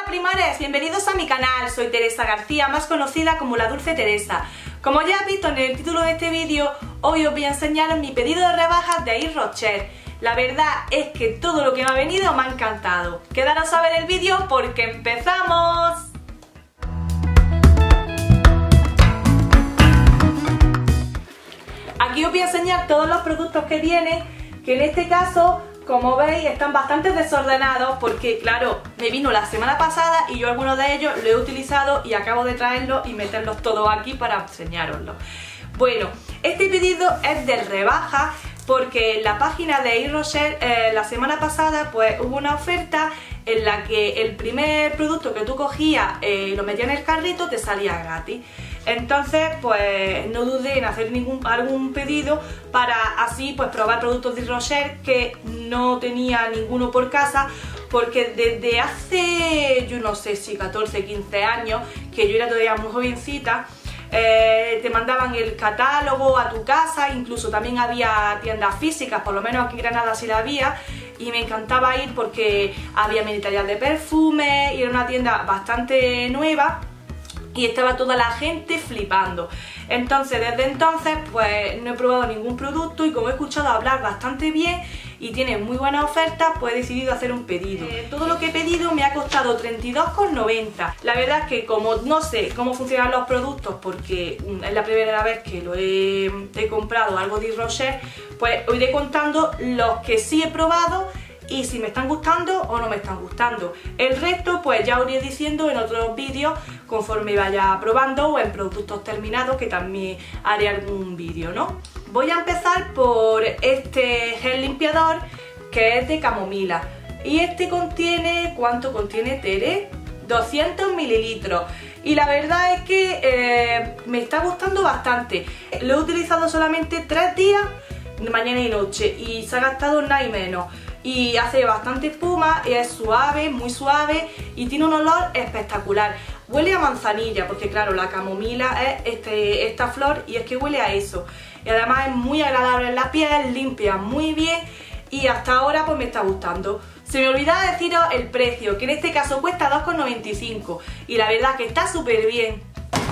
primares, bienvenidos a mi canal. Soy Teresa García, más conocida como la Dulce Teresa. Como ya has visto en el título de este vídeo, hoy os voy a enseñar mi pedido de rebajas de Yves Rocher. La verdad es que todo lo que me ha venido me ha encantado. Quedaros a ver el vídeo porque empezamos. Aquí os voy a enseñar todos los productos que tiene, que en este caso, como veis, están bastante desordenados porque, claro, me vino la semana pasada y yo algunos de ellos lo he utilizado y acabo de traerlos y meterlos todos aquí para enseñaroslos. Bueno, este pedido es de rebaja porque en la página de Yves Rocher la semana pasada pues hubo una oferta en la que el primer producto que tú cogías y lo metías en el carrito te salía gratis. Entonces pues no dudé en hacer algún pedido para así pues probar productos de Yves Rocher que no tenía ninguno por casa, porque desde hace yo no sé si 14, 15 años, que yo era todavía muy jovencita, te mandaban el catálogo a tu casa, incluso también había tiendas físicas, por lo menos aquí en Granada sí la había, y me encantaba ir porque había mini tallas de perfume y era una tienda bastante nueva y estaba toda la gente flipando. Entonces desde entonces pues no he probado ningún producto y como he escuchado hablar bastante bien y tiene muy buenas ofertas, pues he decidido hacer un pedido. Todo lo que he pedido me ha costado 32,90. La verdad es que como no sé cómo funcionan los productos porque es la primera vez que lo he comprado algo de Yves Rocher, pues os iré contando los que sí he probado y si me están gustando o no me están gustando. El resto pues ya os iré diciendo en otros vídeos conforme vaya probando o en productos terminados, que también haré algún vídeo, ¿no? Voy a empezar por este gel limpiador que es de camomila y este contiene, ¿cuánto contiene, Tere? 200 mililitros y la verdad es que me está gustando bastante. Lo he utilizado solamente 3 días, mañana y noche, y se ha gastado nada y menos. Y hace bastante espuma, y es suave, muy suave y tiene un olor espectacular. Huele a manzanilla porque claro, la camomila es esta flor y es que huele a eso. Y además es muy agradable en la piel, limpia muy bien y hasta ahora pues me está gustando. Se me olvidaba deciros el precio, que en este caso cuesta 2,95 y la verdad que está súper bien.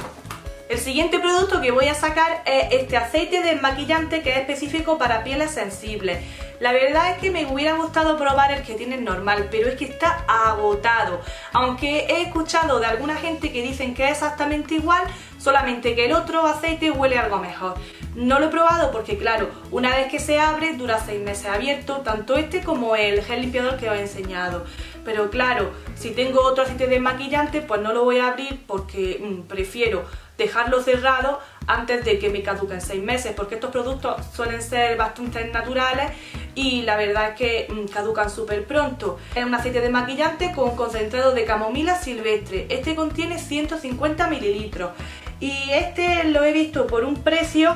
El siguiente producto que voy a sacar es este aceite desmaquillante que es específico para pieles sensibles. La verdad es que me hubiera gustado probar el que tiene normal, pero es que está agotado. Aunque he escuchado de alguna gente que dicen que es exactamente igual, solamente que el otro aceite huele algo mejor. No lo he probado porque claro, una vez que se abre dura 6 meses abierto, tanto este como el gel limpiador que os he enseñado. Pero claro, si tengo otro aceite desmaquillante pues no lo voy a abrir porque prefiero dejarlo cerrado antes de que me caduquen 6 meses, porque estos productos suelen ser bastante naturales y la verdad es que caducan súper pronto. Es un aceite desmaquillante con concentrado de camomila silvestre. Este contiene 150 mililitros y este lo he visto por un precio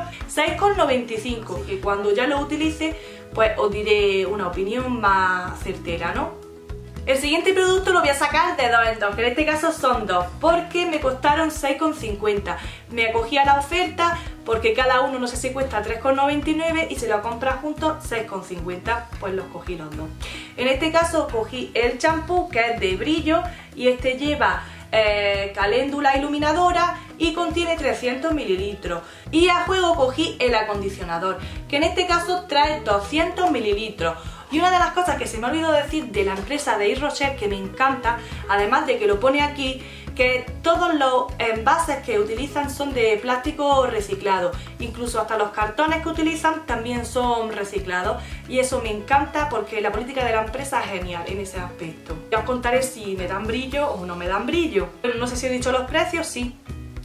6,95, que cuando ya lo utilice pues os diré una opinión más certera, ¿no? El siguiente producto lo voy a sacar de 2 en 2, que en este caso son 2, porque me costaron 6,50. Me acogí a la oferta porque cada uno no sé si cuesta 3,99 y si lo compras juntos 6,50, pues los cogí los dos. En este caso cogí el champú que es de brillo y este lleva caléndula iluminadora y contiene 300 mililitros. Y a juego cogí el acondicionador, que en este caso trae 200 mililitros. Y una de las cosas que se me ha olvidado decir de la empresa de Yves Rocher que me encanta, además de que lo pone aquí, que todos los envases que utilizan son de plástico reciclado, incluso hasta los cartones que utilizan también son reciclados y eso me encanta porque la política de la empresa es genial en ese aspecto. Ya os contaré si me dan brillo o no me dan brillo, pero no sé si he dicho los precios, sí,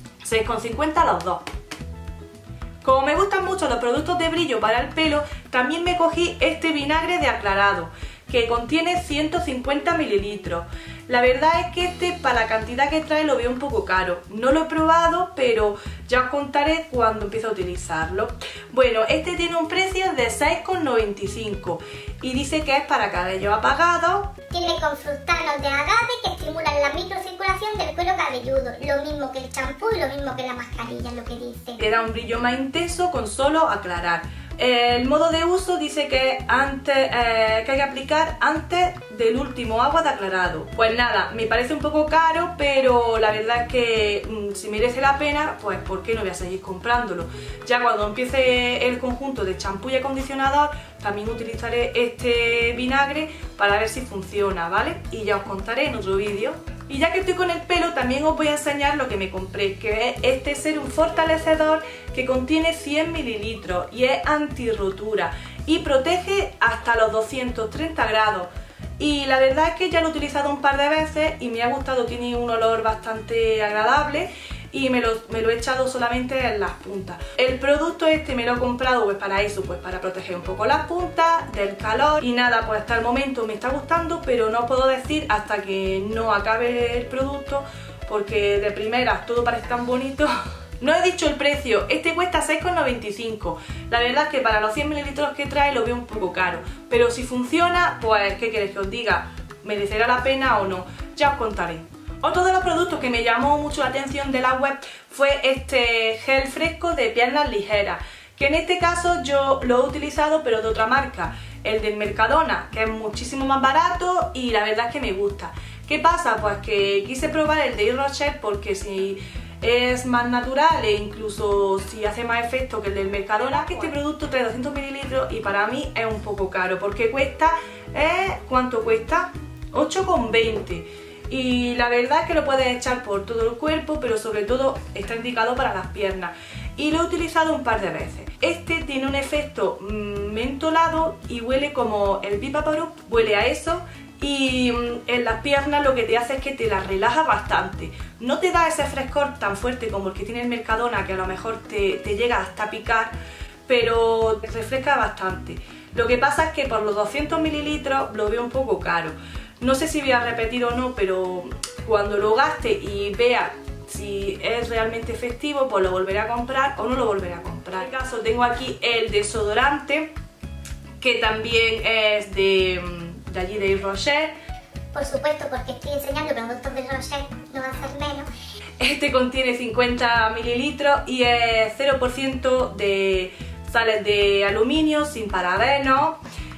6,50 los dos. Como me gustan mucho los productos de brillo para el pelo, también me cogí este vinagre de aclarado, que contiene 150 mililitros. La verdad es que este, para la cantidad que trae, lo veo un poco caro. No lo he probado, pero ya os contaré cuando empiece a utilizarlo. Bueno, este tiene un precio de 6,95 y dice que es para cabello apagado. Tiene con fructanos de agave que estimulan la microcirculación del cuero cabelludo, lo mismo que el champú y lo mismo que la mascarilla, lo que dice. Le da un brillo más intenso con solo aclarar. El modo de uso dice que hay que aplicar antes del último agua de aclarado. Pues nada, me parece un poco caro, pero la verdad es que si merece la pena, pues ¿por qué no voy a seguir comprándolo? Ya cuando empiece el conjunto de champú y acondicionador, también utilizaré este vinagre para ver si funciona, ¿vale? Y ya os contaré en otro vídeo. Y ya que estoy con el pelo, también os voy a enseñar lo que me compré, que es este serum fortalecedor que contiene 100 mililitros y es anti-rotura y protege hasta los 230 grados. Y la verdad es que ya lo he utilizado un par de veces y me ha gustado, tiene un olor bastante agradable y me lo he echado solamente en las puntas. El producto este me lo he comprado pues para eso, pues para proteger un poco las puntas del calor y nada, pues hasta el momento me está gustando, pero no puedo decir hasta que no acabe el producto porque de primeras todo parece tan bonito. No he dicho el precio, este cuesta 6,95. La verdad es que para los 100 mililitros que trae lo veo un poco caro, pero si funciona, pues ¿qué queréis que os diga? ¿Merecerá la pena o no? Ya os contaré. Otro de los productos que me llamó mucho la atención de la web fue este gel fresco de piernas ligeras, que en este caso yo lo he utilizado pero de otra marca, el del Mercadona, que es muchísimo más barato y la verdad es que me gusta. ¿Qué pasa? Pues que quise probar el de Yves Rocher porque si es más natural e incluso si hace más efecto que el del Mercadona, que este producto trae 200 mililitros y para mí es un poco caro porque cuesta, ¿cuánto cuesta? 8,20. Y la verdad es que lo puedes echar por todo el cuerpo, pero sobre todo está indicado para las piernas. Y lo he utilizado un par de veces. Este tiene un efecto mentolado y huele como el Vaporub, huele a eso. Y en las piernas lo que te hace es que te las relaja bastante. No te da ese frescor tan fuerte como el que tiene el Mercadona, que a lo mejor te llega hasta picar, pero te refresca bastante. Lo que pasa es que por los 200 mililitros lo veo un poco caro. No sé si voy a repetir o no, pero cuando lo gaste y vea si es realmente efectivo, pues lo volveré a comprar o no lo volveré a comprar. En este caso tengo aquí el desodorante, que también es de allí de Yves Rocher. Por supuesto, porque estoy enseñando productos de Rocher, no va a ser menos. Este contiene 50 mililitros y es 0% de sales de aluminio, sin parabenos,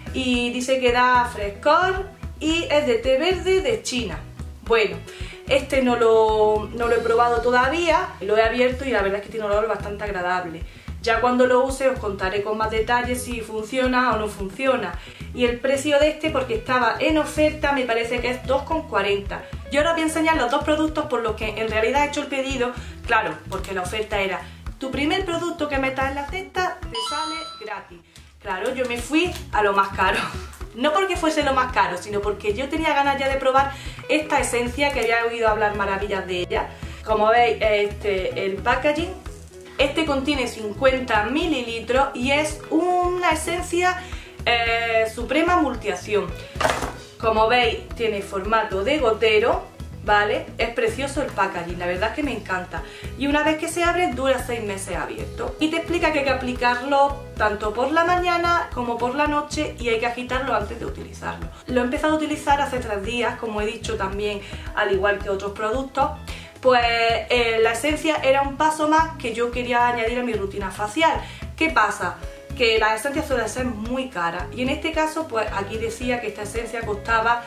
y dice que da frescor y es de té verde de China. Bueno, este no lo he probado todavía, lo he abierto y la verdad es que tiene un olor bastante agradable. Ya cuando lo use os contaré con más detalles si funciona o no funciona. Y el precio de este, porque estaba en oferta, me parece que es 2,40. Yo ahora voy a enseñar los dos productos por los que en realidad he hecho el pedido. Claro, porque la oferta era tu primer producto que metas en la cesta te sale gratis. Claro, yo me fui a lo más caro. No porque fuese lo más caro, sino porque yo tenía ganas ya de probar esta esencia, que había oído hablar maravillas de ella. Como veis, el packaging, este contiene 50 mililitros y es una esencia suprema multiacción. Como veis, tiene formato de gotero, ¿vale? Es precioso el packaging, la verdad es que me encanta. Y una vez que se abre, dura 6 meses abierto. Y te explica que hay que aplicarlo tanto por la mañana como por la noche y hay que agitarlo antes de utilizarlo. Lo he empezado a utilizar hace 3 días, como he dicho también, al igual que otros productos. Pues la esencia era un paso más que yo quería añadir a mi rutina facial. ¿Qué pasa? Que las esencias suelen ser muy caras y en este caso, pues aquí decía que esta esencia costaba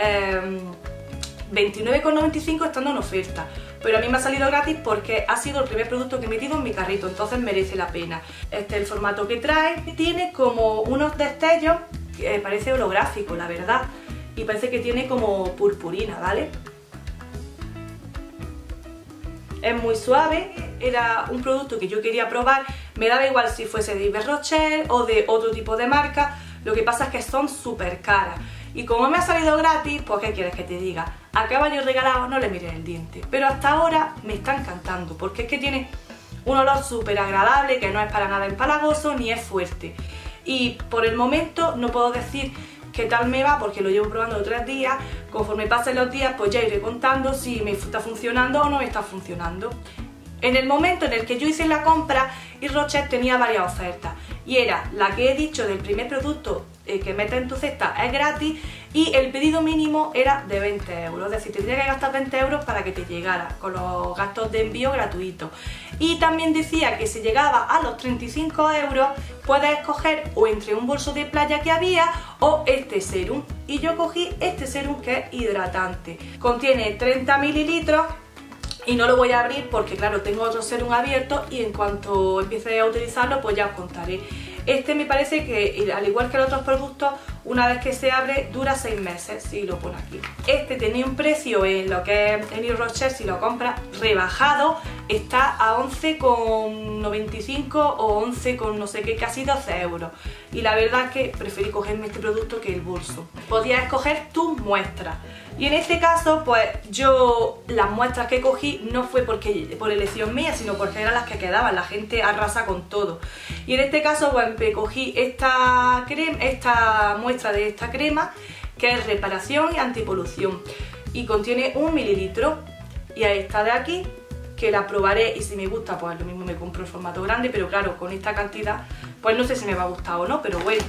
29,95 estando en oferta, pero a mí me ha salido gratis porque ha sido el primer producto que he metido en mi carrito, entonces merece la pena. Este es el formato que trae, tiene como unos destellos que parece holográfico, la verdad, y parece que tiene como purpurina, ¿vale? Es muy suave, era un producto que yo quería probar, me daba igual si fuese de Yves Rocher o de otro tipo de marca, lo que pasa es que son súper caras. Y como me ha salido gratis, pues ¿qué quieres que te diga? A caballo regalado no le mires el diente. Pero hasta ahora me está encantando, porque es que tiene un olor súper agradable, que no es para nada empalagoso ni es fuerte. Y por el momento no puedo decir qué tal me va, porque lo llevo probando 3 días. Conforme pasen los días, pues ya iré contando si me está funcionando o no me está funcionando. En el momento en el que yo hice la compra, Yves Rocher tenía varias ofertas. Y era la que he dicho del primer producto que metes en tu cesta es gratis y el pedido mínimo era de 20 euros, es decir, tendría que gastar 20 euros para que te llegara, con los gastos de envío gratuitos. Y también decía que si llegaba a los 35 euros puedes escoger o entre un bolso de playa que había o este serum, y yo cogí este serum que es hidratante, contiene 30 mililitros. Y no lo voy a abrir porque claro, tengo otro serum abierto y en cuanto empiece a utilizarlo pues ya os contaré. Este me parece que, al igual que los otros productos, una vez que se abre dura 6 meses, si lo pone aquí. Este tenía un precio en lo que es en Yves Rocher, si lo compras rebajado, está a 11,95 o 11 con no sé qué, casi 12 euros. Y la verdad es que preferí cogerme este producto que el bolso. Podías escoger tus muestras. Y en este caso, pues yo las muestras que cogí no fue por elección mía, sino porque eran las que quedaban, la gente arrasa con todo. Y en este caso, pues me cogí esta muestra de esta crema, que es reparación y antipolución. Y contiene 1 mililitro. Y a esta de aquí, que la probaré y si me gusta, pues lo mismo me compro el formato grande, pero claro, con esta cantidad, pues no sé si me va a gustar o no, pero bueno.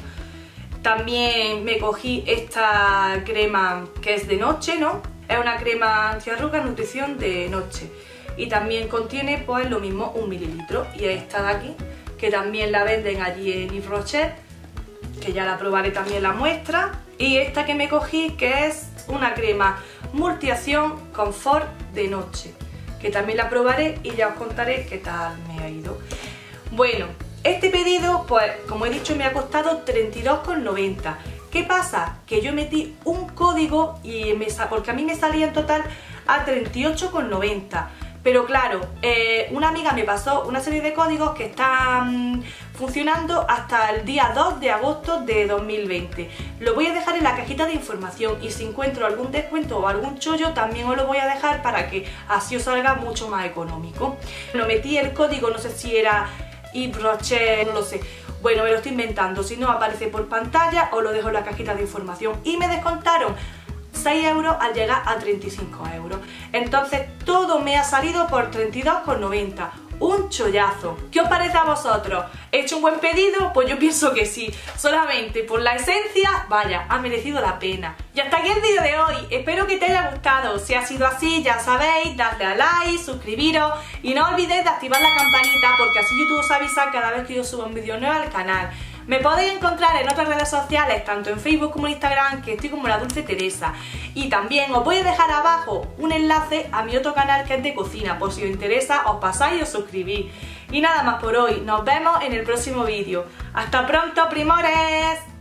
También me cogí esta crema que es de noche, ¿no? Es una crema antiarrugas, nutrición de noche. Y también contiene pues lo mismo, 1 mililitro. Y esta de aquí, que también la venden allí en Yves Rocher, que ya la probaré también la muestra. Y esta que me cogí, que es una crema multiacción confort de noche, que también la probaré y ya os contaré qué tal me ha ido. Bueno, este pedido, pues como he dicho, me ha costado 32,90. ¿Qué pasa? Que yo metí un código porque a mí me salía en total a 38,90. Pero claro, una amiga me pasó una serie de códigos que están funcionando hasta el día 2 de agosto de 2020. Lo voy a dejar en la cajita de información y si encuentro algún descuento o algún chollo también os lo voy a dejar para que así os salga mucho más económico. Lo metí el código, no sé si era Yves Rocher, no lo sé. Bueno, me lo estoy inventando, si no aparece por pantalla os lo dejo en la cajita de información. Y me descontaron 6 euros al llegar a 35 euros. Entonces todo me ha salido por 32,90. Un chollazo. ¿Qué os parece a vosotros? ¿He hecho un buen pedido? Pues yo pienso que sí. Solamente por la esencia, vaya, ha merecido la pena. Y hasta aquí el vídeo de hoy. Espero que te haya gustado. Si ha sido así, ya sabéis, dadle a like, suscribiros y no olvidéis de activar la campanita porque así YouTube os avisa cada vez que yo suba un vídeo nuevo al canal. Me podéis encontrar en otras redes sociales, tanto en Facebook como en Instagram, que estoy como la Dulce Teresa. Y también os voy a dejar abajo un enlace a mi otro canal que es de cocina, por si os interesa os pasáis y os suscribís. Y nada más por hoy, nos vemos en el próximo vídeo. ¡Hasta pronto, primores!